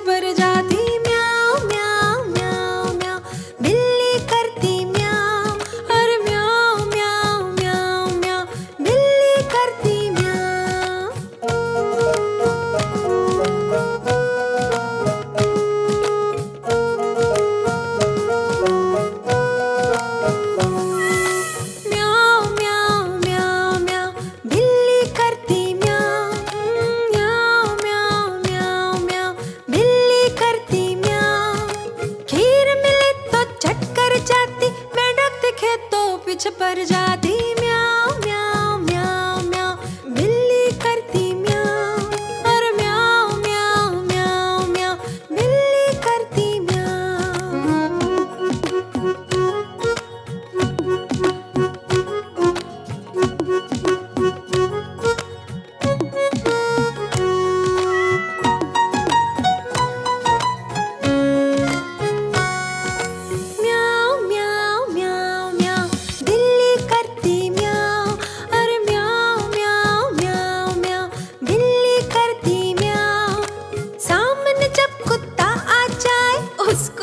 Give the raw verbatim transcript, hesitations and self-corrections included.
पर जाती म्याऊं म्याऊं म्याऊं म्याऊं, बिल्ली करती म्याऊं, और म्याऊं म्याऊं म्याऊं म्याऊं, बिल्ली करती म्याऊं। म्याऊं म्याऊं म्याऊं म्याऊं, बिल्ली करती म्याऊं, म्याऊं म्याऊं म्याऊं म्याऊं, बिल्ली करती म्याऊं। खीर मिले तो झट कर जाती, मेंढक दिखे तो पीछे पड़ जाती। म्याऊं म्याऊं म्याऊं म्याऊं, बिल्ली करती म्याऊं, और म्याऊं म्याऊं म्याऊं म्याऊं, बिल्ली करती म्याऊं। म्याऊं म्याऊं म्याऊं म्याऊं, बिल्ली करती म्याऊं, और म्याऊं म्याऊं म्याऊं म्याऊं, बिल्ली करती म्याऊं। सामने जब कुत्ता आ जाए उसको